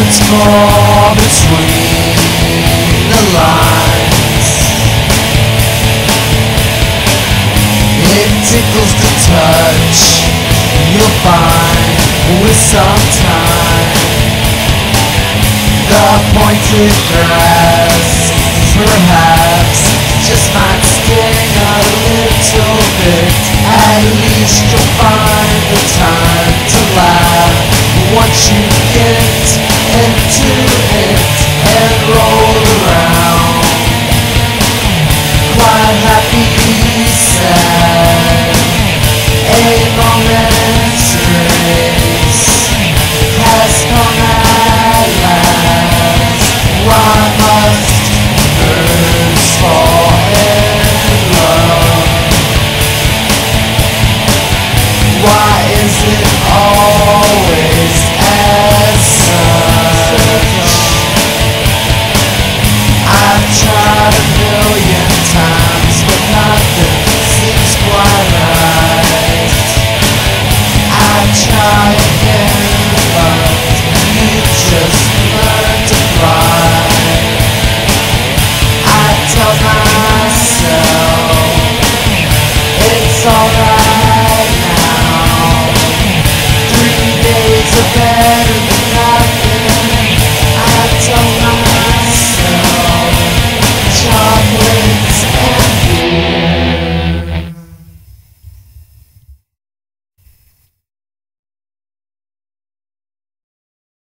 words fall between the lines. It tickles the touch you'll find with some time. The pointed grass perhaps just might sting a little bit. At least you'll find the time to laugh.